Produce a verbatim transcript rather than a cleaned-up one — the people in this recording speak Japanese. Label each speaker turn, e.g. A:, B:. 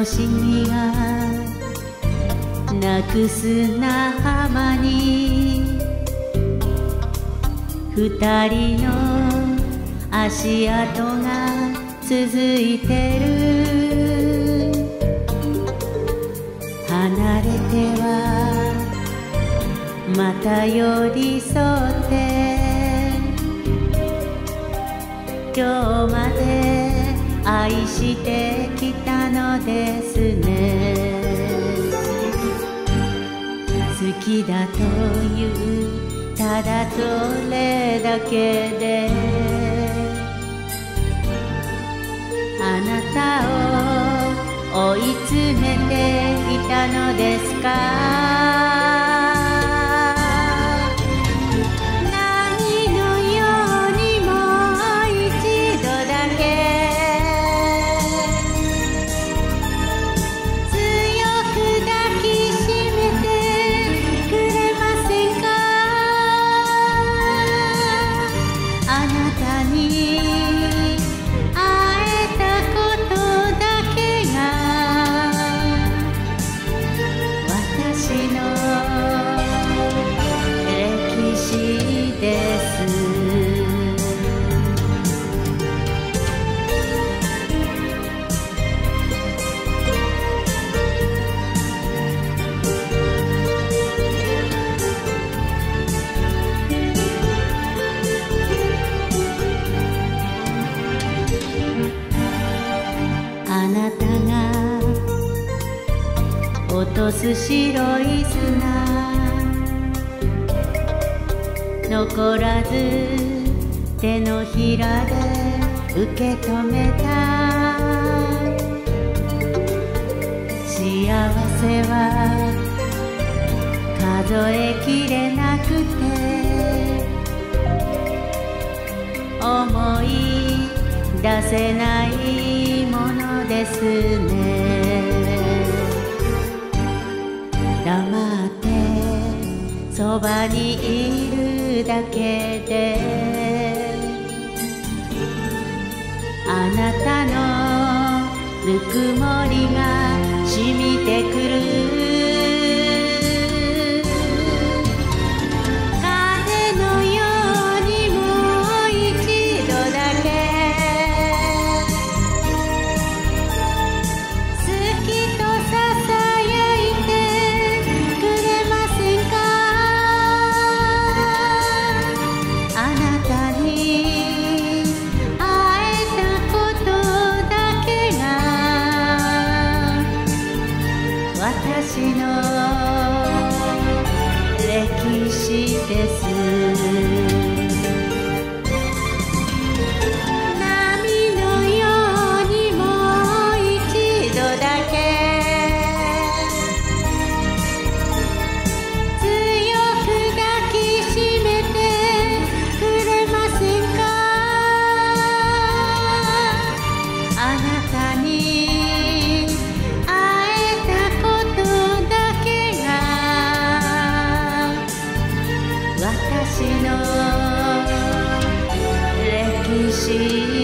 A: しみがなくす砂浜に二人の足跡が続いてる。離れてはまた寄り添って今日まで愛してきたのですね。好きだというただそれだけであなたを追い詰めていたのですか。あなたが落とす白い砂残らず手のひらで受け止めた。幸せは数えきれなくて思い出せないものですね。黙ってそばにいるだけであなたのぬくもりが染みてくる。私の歴史です。波のようにもう一度だけ強く抱きしめてくれませんか。あなたに私の歴史